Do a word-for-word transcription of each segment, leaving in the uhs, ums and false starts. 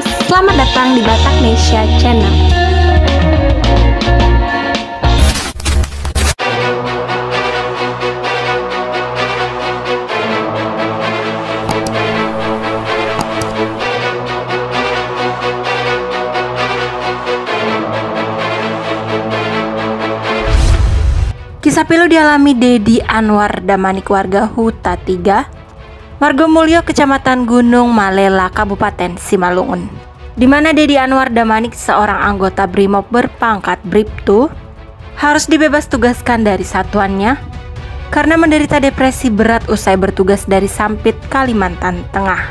selamat datang di Bataknesia Channel. Kisah pilu dialami Dedi Anwar Damanik warga Huta tiga, Margomulyo, Kecamatan Gunung Malela, Kabupaten Simalungun, di mana Dedi Anwar Damanik, seorang anggota Brimob berpangkat Bribtu, harus dibebas tugaskan dari satuannya karena menderita depresi berat usai bertugas dari Sampit, Kalimantan Tengah.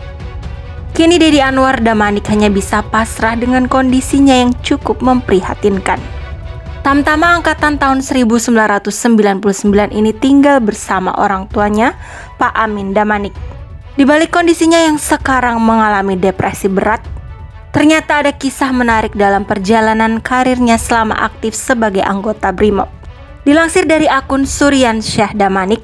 Kini Dedi Anwar Damanik hanya bisa pasrah dengan kondisinya yang cukup memprihatinkan. Tamtama angkatan tahun seribu sembilan ratus sembilan puluh sembilan ini tinggal bersama orang tuanya, Pak Amin Damanik. Di balik kondisinya yang sekarang mengalami depresi berat, ternyata ada kisah menarik dalam perjalanan karirnya selama aktif sebagai anggota Brimob. Dilansir dari akun Suryan Syah Damanik,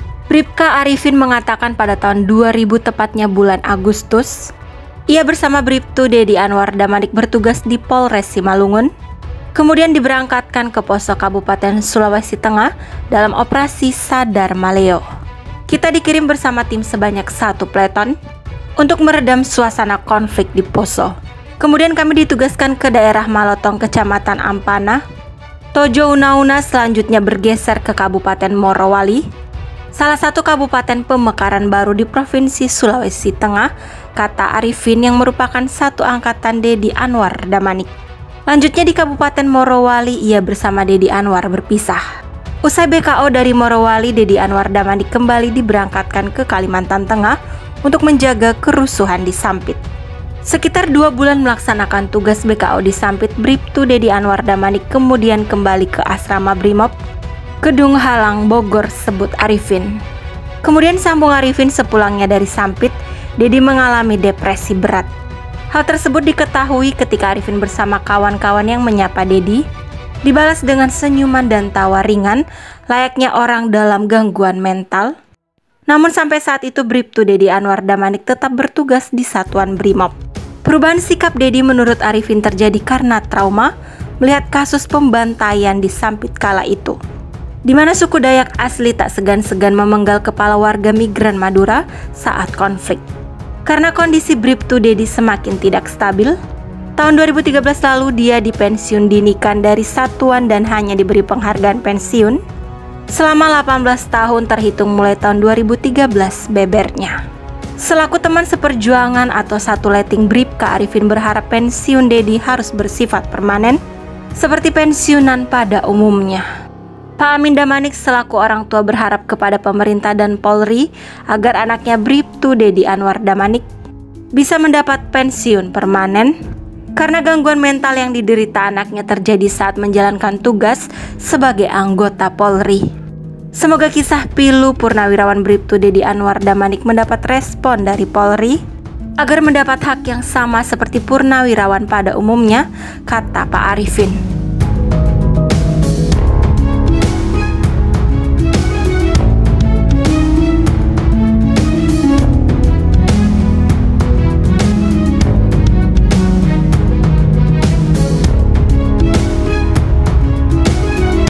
Bribka Arifin mengatakan pada tahun dua ribu, tepatnya bulan Agustus, ia bersama Bribtu Dedi Anwar Damanik bertugas di Polres Simalungun, kemudian diberangkatkan ke poso Kabupaten Sulawesi Tengah dalam operasi Sadar Maleo. Kita dikirim bersama tim sebanyak satu peleton untuk meredam suasana konflik di poso. Kemudian kami ditugaskan ke daerah Malotong, Kecamatan Ampana. Tojo Una-Una selanjutnya bergeser ke Kabupaten Morowali, salah satu kabupaten pemekaran baru di Provinsi Sulawesi Tengah, kata Arifin yang merupakan satu angkatan Dedi Anwar Damanik. Lanjutnya di Kabupaten Morowali, ia bersama Dedi Anwar berpisah. Usai B K O dari Morowali, Dedi Anwar Damanik kembali diberangkatkan ke Kalimantan Tengah untuk menjaga kerusuhan di Sampit. Sekitar dua bulan melaksanakan tugas B K O di Sampit, Bribtu Dedi Anwar Damanik kemudian kembali ke asrama Brimob, Kedung Halang, Bogor, sebut Arifin. Kemudian sambung Arifin, sepulangnya dari Sampit, Dedi mengalami depresi berat. Hal tersebut diketahui ketika Arifin bersama kawan-kawan yang menyapa Dedi, dibalas dengan senyuman dan tawa ringan layaknya orang dalam gangguan mental. Namun sampai saat itu Bribtu Dedi Anwar Damanik tetap bertugas di satuan Brimob. Perubahan sikap Dedi menurut Arifin terjadi karena trauma melihat kasus pembantaian di Sampit kala itu, di mana suku Dayak asli tak segan-segan memenggal kepala warga migran Madura saat konflik. Karena kondisi Bribtu Dedi semakin tidak stabil, tahun dua ribu tiga belas lalu dia dipensiun dinikan dari satuan dan hanya diberi penghargaan pensiun selama delapan belas tahun terhitung mulai tahun dua ribu tiga belas bebernya. Selaku teman seperjuangan atau satu letting Bribka, Arifin berharap pensiun Dedi harus bersifat permanen seperti pensiunan pada umumnya. Pak Amin Damanik selaku orang tua berharap kepada pemerintah dan Polri agar anaknya Bribtu Dedi Anwar Damanik bisa mendapat pensiun permanen karena gangguan mental yang diderita anaknya terjadi saat menjalankan tugas sebagai anggota Polri. Semoga kisah pilu Purnawirawan Bribtu Dedi Anwar Damanik mendapat respon dari Polri agar mendapat hak yang sama seperti Purnawirawan pada umumnya, kata Pak Arifin.